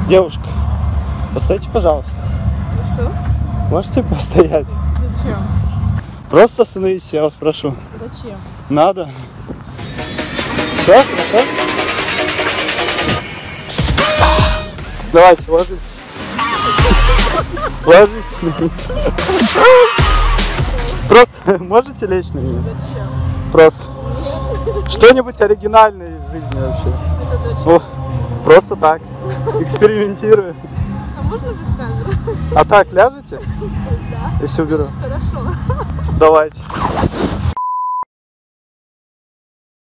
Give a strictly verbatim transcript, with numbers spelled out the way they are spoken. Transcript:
Девушка, постойте, пожалуйста. Ну что? Можете постоять? Зачем? Просто остановитесь, я вас прошу. Зачем? Надо. Все? Хорошо? Давайте, ложитесь. Ложитесь на меня. Просто можете лечь на меня? Зачем? Просто. Что-нибудь оригинальное в жизни вообще. Это точно. Ну, просто так. Экспериментирую. А можно без камеры? А так ляжете? Да. Если уберу? Хорошо. Давайте.